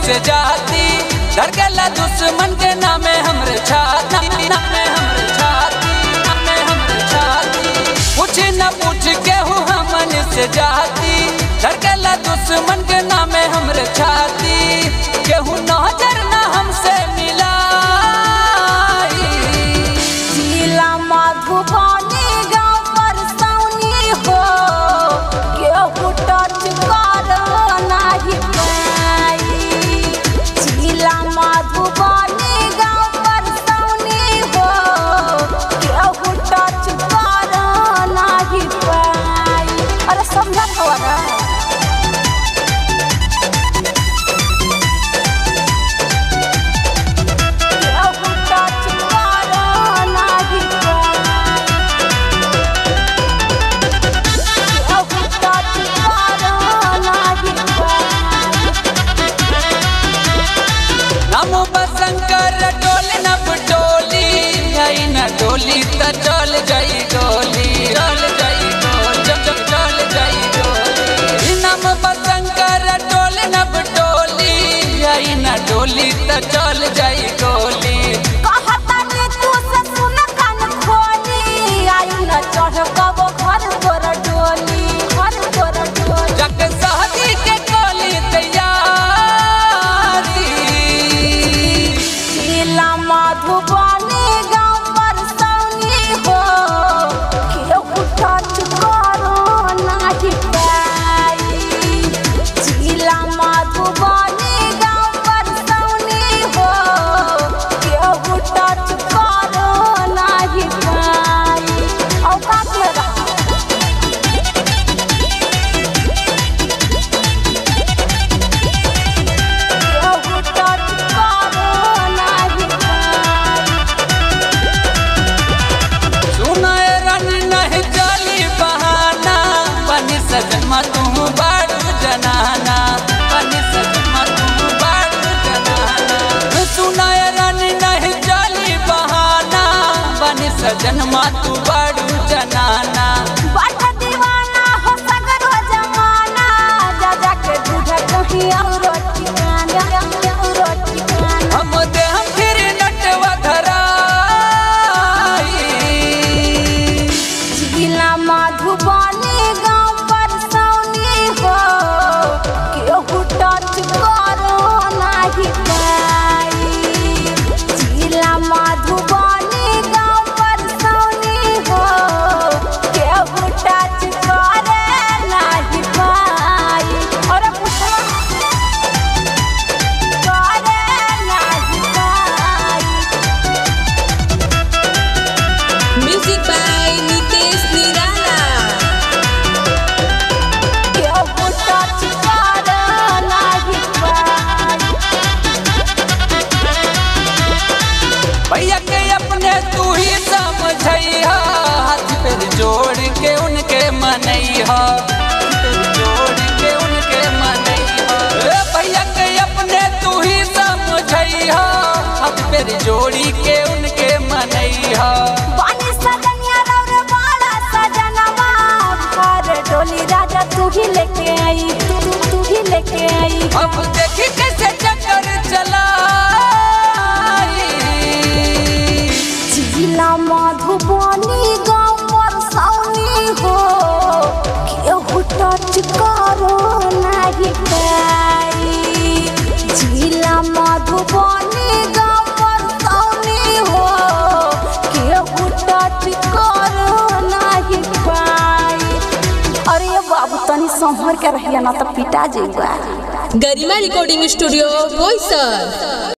से जाती धड़केला दुश्मन के नामे हमरे छाती नामे हमरे छाती नामे हमरे छाती पूछ न पूछ के हूँ हमन से जाती धड़केला दुश्मन के नामे हमरे छाती केहू नजर न हमसे मिला जिला मधुबनी गाँव परसौनी हो केहू टच कर नाही पाई जिला मधुबनी गाँव परसौनी हो केहू टच कर नाही पाई। अरे समझा खबर डोली त चल जाई गोली चल जाई गोली चल जाई गोली नम बसंकर डोल नब डोली आई न डोली त चल जाई गोली कहता ने तू से सुन कान खोली आई न चढ़ कब घर तोर डोली घर तोर डोली जग शादी के गोली तैयारी जिला मधुबनी सजमा तुम बाड़ू जनाना बनी सजमा तुम बाड़ू जनाना सुनाए रानी नहीं चली बहाना बनी सजनमा तू बाड़ू जनाना बाट दीवाना हो सगर हो जमाना जा जा के दूध कहीं और ठिकाना हम दे हम फिर नटवा धराई जिला मधुबनी भैया के अपने तू ही समझैया हाथ पैर जोड़ के उनके मनैया जोड़ के उनके मनैया भैया के अपने तू ही समझैया हाथ पैर जोड़ी के उनके मनैया बानी सजनिया रौर बाला सजनवा घर डोली राजा तू ही लेके आई तू ही लेके आई अब देखी कैसे चक्कर चला जिला मधुबनी गाँव परसौनी हो केहू टच करो नाही पाई जिला मधुबनी गाँव परसौनी हो केहू टच करो नाही पाई। अरे बाबू तनी संभर के रहिया ना तो पिटा जेबा। Garima recording studio Boisar.